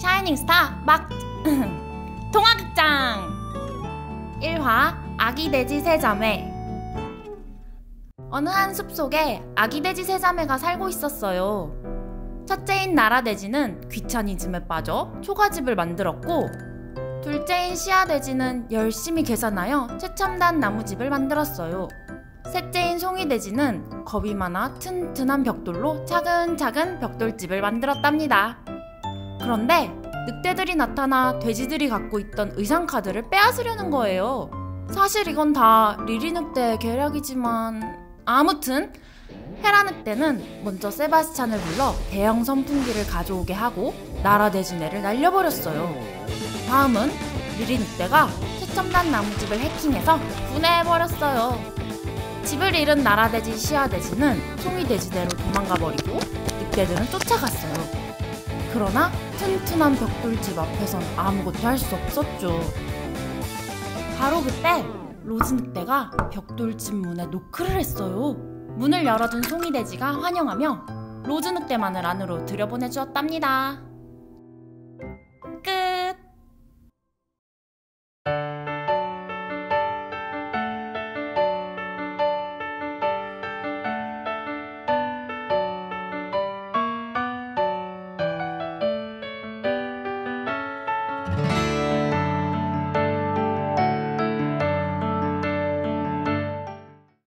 샤이닝 스타 막 동화극장 1화 아기 돼지 세자매. 어느 한 숲속에 아기 돼지 세자매가 살고 있었어요. 첫째인 나라돼지는 귀차니즘에 빠져 초가집을 만들었고, 둘째인 씨앗돼지는 열심히 계산하여 최첨단 나무집을 만들었어요. 셋째인 송이돼지는 겁이 많아 튼튼한 벽돌로 차근차근 벽돌집을 만들었답니다. 그런데 늑대들이 나타나 돼지들이 갖고 있던 의상카드를 빼앗으려는 거예요. 사실 이건 다 리리 늑대의 계략이지만, 아무튼 헤라 늑대는 먼저 세바스찬을 불러 대형 선풍기를 가져오게 하고 나라돼지네를 날려버렸어요. 다음은 리리 늑대가 최첨단 나무집을 해킹해서 분해해버렸어요. 집을 잃은 나라돼지 씨앗돼지는 송이돼지대로 도망가버리고 늑대들은 쫓아갔어요. 그러나 튼튼한 벽돌집 앞에선 아무것도 할 수 없었죠. 바로 그때 로즈 늑대가 벽돌집 문에 노크를 했어요. 문을 열어준 송이돼지가 환영하며 로즈 늑대만을 안으로 들여보내주었답니다.